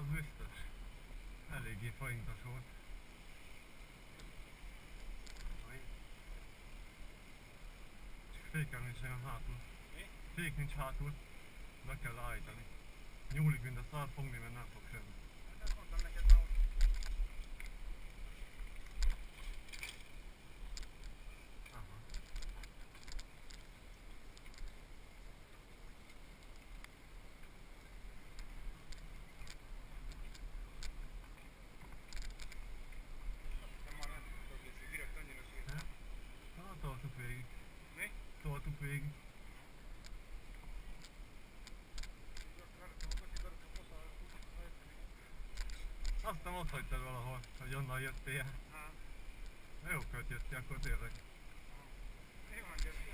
Az biztos. Eléggé faintas volt. Csak féken nincs olyan hátul. Mi? Fék nincs hátul. Be kell állítani. Nyúlik, mint a szár fogni, mert nem fog semmi. Hát ezt mondtam neked már, hogy Aha. nem már nem tudok lészni, direkt annyira sétál. Na, toltuk végig. Mi? Toltuk végig. Aztán ott hagytad valahol, hogy onnan jöttél. Hát. Na jó költ jöttél, akkor tényleg. Mi van, gyere?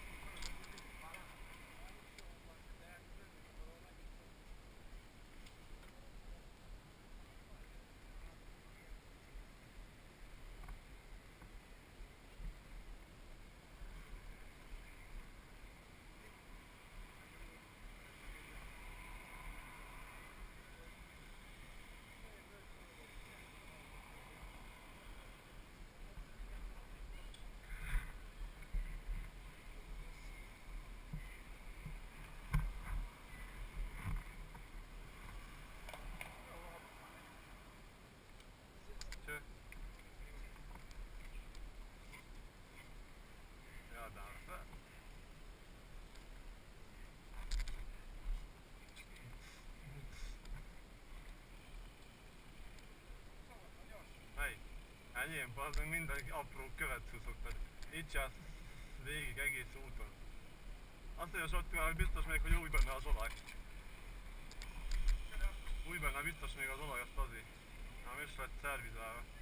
Cső. Ja, dársa. Melyik? Enyém, bazdmeg minden apró követ szuszogtad. Így jársz végig egész úton. Azt mondja, Sotti, hogy biztos még, hogy új benne az olaj. Új benne biztos még az olaj, azt azért. Nem is lett szervizálva.